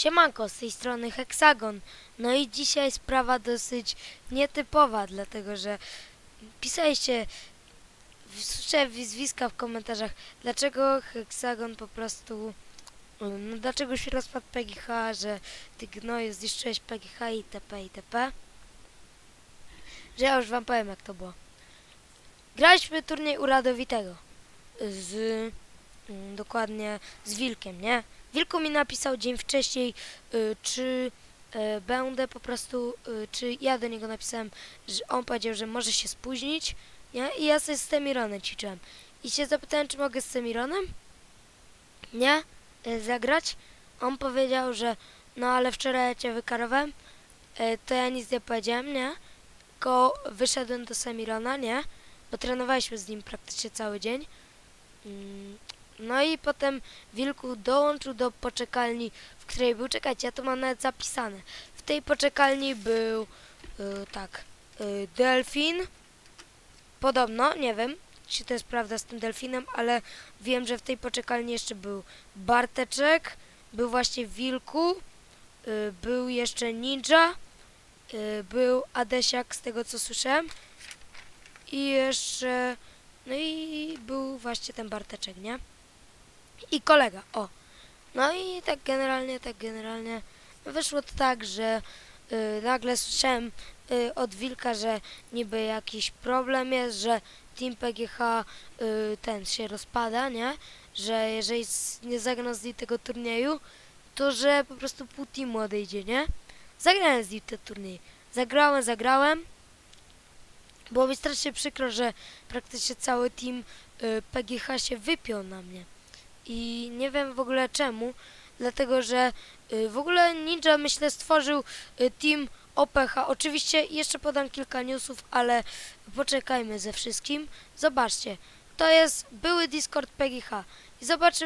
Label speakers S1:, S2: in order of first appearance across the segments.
S1: Siemanko, z tej strony Heksagon. No i dzisiaj sprawa dosyć nietypowa, dlatego że pisaliście, słyszę wyzwiska w komentarzach, dlaczego Heksagon po prostu, no dlaczego się rozpadł PGH, że ty gnoju zniszczyłeś PGH itp. itp. Że ja już wam powiem, jak to było. Graliśmy turniej u Radowitego dokładnie z Wilkiem, nie? Wilku mi napisał dzień wcześniej, czy będę po prostu, czy ja do niego napisałem, że on powiedział, że może się spóźnić, nie? I ja sobie z Semironem ćwiczyłem. I się zapytałem, czy mogę z Semironem, nie? Zagrać. On powiedział, że no ale wczoraj ja cię wykarowałem, to ja nic nie powiedziałem, nie? Tylko wyszedłem do Semirona, nie? Bo trenowaliśmy z nim praktycznie cały dzień. No i potem Wilku dołączył do poczekalni, w której był, czekajcie, ja to mam nawet zapisane. W tej poczekalni był, delfin, podobno, nie wiem, czy to jest prawda z tym delfinem, ale wiem, że w tej poczekalni jeszcze był Barteczek, był właśnie Wilku, był jeszcze Ninja, był Adesiak z tego co słyszałem i jeszcze, no i był właśnie ten Barteczek, nie? I kolega, o. No i tak generalnie wyszło to tak, że nagle słyszałem od Wilka, że niby jakiś problem jest, że Team PGH ten się rozpada, nie? Że jeżeli nie zagra z nim tego turnieju, to że po prostu pół teamu odejdzie, nie? Zagrałem z nim ten turniej. Zagrałem. Było mi strasznie przykro, że praktycznie cały team PGH się wypiął na mnie. I nie wiem w ogóle czemu, dlatego że w ogóle Ninja myślę stworzył team OPH. Oczywiście jeszcze podam kilka newsów, ale poczekajmy ze wszystkim. Zobaczcie, to jest były Discord PGH i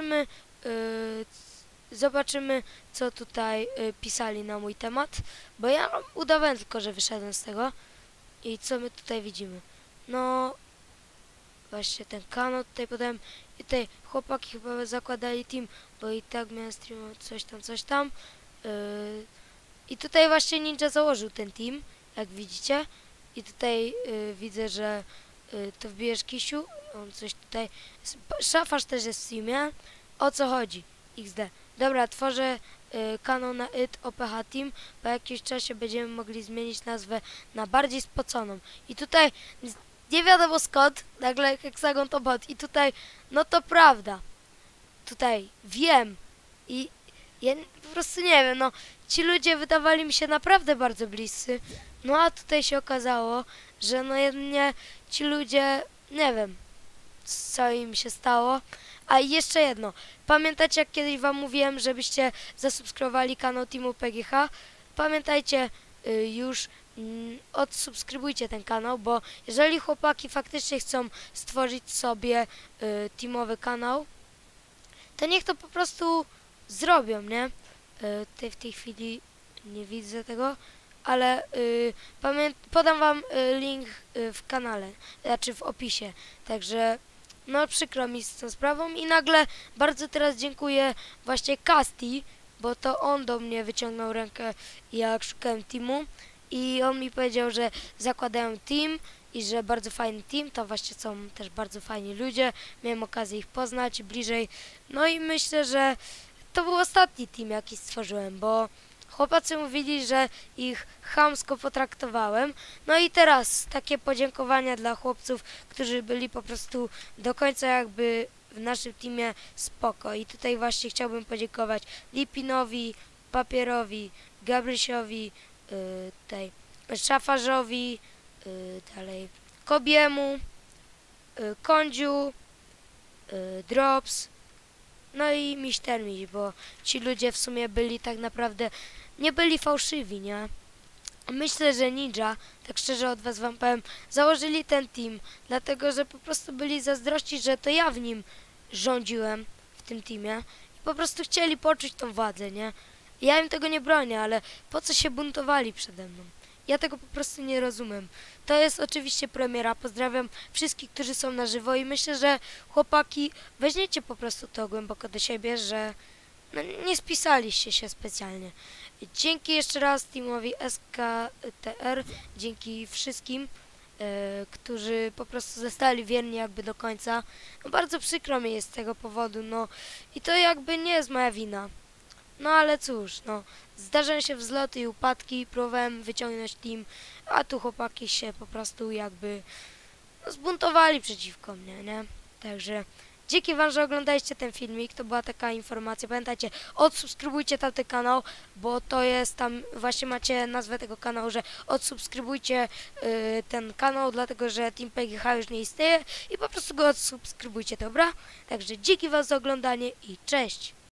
S1: zobaczymy co tutaj pisali na mój temat, bo ja udawałem tylko, że wyszedłem z tego i co my tutaj widzimy. No właśnie ten kanał tutaj podałem i tutaj chłopaki chyba zakładali team, bo i tak miałem stream coś tam. I tutaj właśnie Ninja założył ten team, jak widzicie. I tutaj widzę, że to wbijesz Kisiu, on coś tutaj, Szafarz też jest w teamie. O co chodzi? XD. Dobra, tworzę kanał na OPH Team, po jakimś czasie będziemy mogli zmienić nazwę na bardziej spoconą. I tutaj nie wiadomo skąd, nagle Heksagon to bot. I tutaj, no to prawda. Tutaj wiem. I ja po prostu nie wiem, no ci ludzie wydawali mi się naprawdę bardzo bliscy. No a tutaj się okazało, że no jedynie ci ludzie, nie wiem, co im się stało. A i jeszcze jedno. Pamiętacie, jak kiedyś wam mówiłem, żebyście zasubskrybowali kanał Teamu PGH? Pamiętajcie, już odsubskrybujcie ten kanał, bo jeżeli chłopaki faktycznie chcą stworzyć sobie teamowy kanał, to niech to po prostu zrobią, nie? W tej chwili nie widzę tego, ale podam wam link w kanale, znaczy w opisie, także no przykro mi z tą sprawą i nagle bardzo teraz dziękuję właśnie Kasti, bo to on do mnie wyciągnął rękę, jak szukałem teamu i on mi powiedział, że zakładają team i że bardzo fajny team, to właśnie są też bardzo fajni ludzie, miałem okazję ich poznać bliżej, no i myślę, że to był ostatni team, jaki stworzyłem, bo chłopacy mówili, że ich chamsko potraktowałem. No i teraz takie podziękowania dla chłopców, którzy byli po prostu do końca jakby w naszym teamie spoko. I tutaj właśnie chciałbym podziękować Lipinowi, Papierowi, Gabrysiowi, tutaj Szafarzowi, dalej Kobiemu, Kądziu, Drops, no i Mistermiś, bo ci ludzie w sumie byli tak naprawdę, nie byli fałszywi, nie? Myślę, że Ninja, tak szczerze od was wam powiem, założyli ten team, dlatego, że po prostu byli zazdrości, że to ja w nim rządziłem, w tym teamie i po prostu chcieli poczuć tą władzę, nie? Ja im tego nie bronię, ale po co się buntowali przede mną? Ja tego po prostu nie rozumiem. To jest oczywiście premiera. Pozdrawiam wszystkich, którzy są na żywo i myślę, że chłopaki weźmiecie po prostu to głęboko do siebie, że no, nie spisaliście się specjalnie. Dzięki jeszcze raz teamowi SKTR, dzięki wszystkim, którzy po prostu zostali wierni jakby do końca. No, bardzo przykro mi jest z tego powodu, no i to jakby nie jest moja wina. No ale cóż, no, zdarzają się wzloty i upadki, próbowałem wyciągnąć team, a tu chłopaki się po prostu jakby no, zbuntowali przeciwko mnie, nie? Także dzięki wam, że oglądaliście ten filmik, to była taka informacja. Pamiętajcie, odsubskrybujcie tamten kanał, bo to jest tam, właśnie macie nazwę tego kanału, że odsubskrybujcie ten kanał, dlatego że Team PGH już nie istnieje i po prostu go odsubskrybujcie, dobra? Także dzięki wam za oglądanie i cześć!